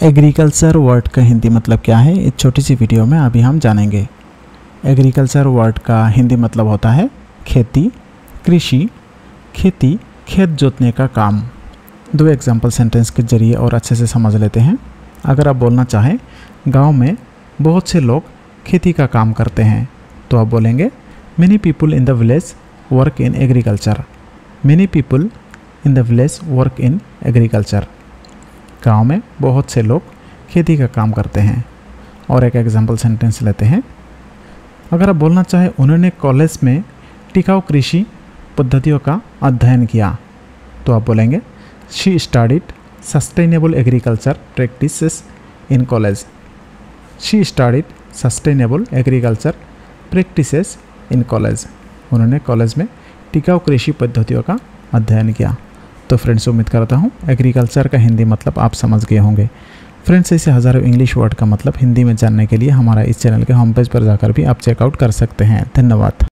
Agriculture word का हिंदी मतलब क्या है, इस छोटी सी वीडियो में अभी हम जानेंगे। एग्रीकल्चर वर्ड का हिंदी मतलब होता है खेती, कृषि, खेती, खेत जोतने का काम। दो एग्जाम्पल सेंटेंस के जरिए और अच्छे से समझ लेते हैं। अगर आप बोलना चाहें गांव में बहुत से लोग खेती का काम करते हैं, तो आप बोलेंगे many people in the village work in agriculture. Many people in the village work in agriculture. गांव में बहुत से लोग खेती का काम करते हैं। और एक एग्जाम्पल सेंटेंस लेते हैं। अगर आप बोलना चाहें उन्होंने कॉलेज में टिकाऊ कृषि पद्धतियों का अध्ययन किया, तो आप बोलेंगे she studied sustainable agriculture practices in college. She studied sustainable agriculture practices in college. उन्होंने कॉलेज में टिकाऊ कृषि पद्धतियों का अध्ययन किया। तो फ्रेंड्स, उम्मीद करता हूँ एग्रीकल्चर का हिंदी मतलब आप समझ गए होंगे। फ्रेंड्स, ऐसे हज़ारों इंग्लिश वर्ड का मतलब हिंदी में जानने के लिए हमारा इस चैनल के होम पेज पर जाकर भी आप चेकआउट कर सकते हैं। धन्यवाद।